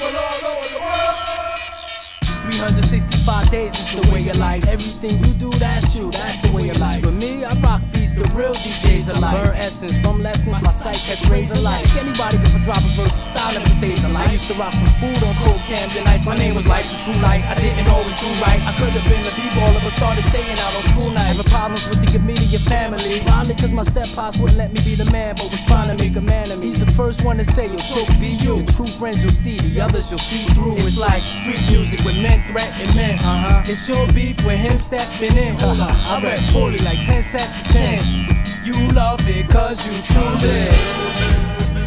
people all over the world. 365 days, it's the way of life. Everything you do, that's you, that's the way of life. For me, I rock these, the real DJs alive. Learn essence from lessons, my sight catch rays of light. Ask anybody if I drop a verse, style never stays alive. I used to rock for food on cold Camden nights. My name was Life, the true light. I didn't always do right. I could have been a b-baller, but started staying out on school nights. Having problems with the immediate family. Probably cause my step-pops wouldn't let me be the man, but was trying to make a man of me. He's the first one to say, yo, so be you. Your true friends you'll see, the others you'll see through. It's like street music with men threatening men. It's your beef with him stepping in. I rap fully like 10 sets to 10. You love it cause you choose it.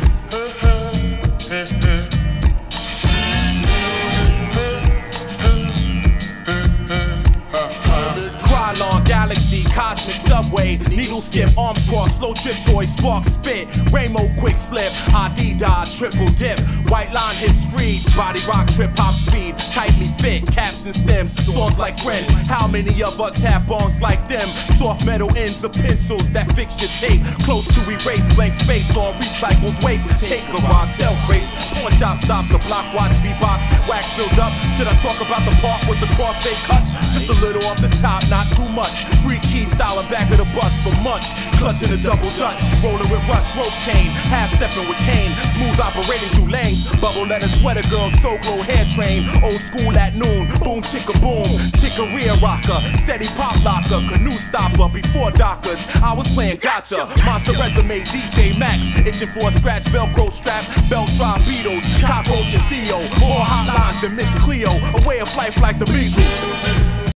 Krylon, galaxy, cosmic subway, needle skip, arms cross, slow trip toy, spark spit, rainbow quick slip, ID dodge, triple dip, white line hits freeze, body rock, trip hop speed, tightly fit, caps and stems, songs like friends. How many of us have bonds like them? Soft metal ends of pencils that fix your tape, close to erase blank space on recycled waste. Take garage, sell crates, pawn shop, stop the block, watch beatbox, wax build up. Should I talk about the part with the crossfade cuts? Just a little off the top, not too much. Free key style and back of the bus for months. Clutching a double dutch, rolling with rush, rope chain, half stepping with cane, smooth operating through lanes. Bubble letter sweater girl, so glow hair train. Old school at noon, boom chicka boom, chicka rear rocker, steady pop locker, canoe stopper before dockers. I was playing gotcha, monster resume, DJ Max, itching for a scratch, Velcro strap, belt drop Beatles, cockroach and Theo, more hotlines than Miss Cleo, a way of life like the measles.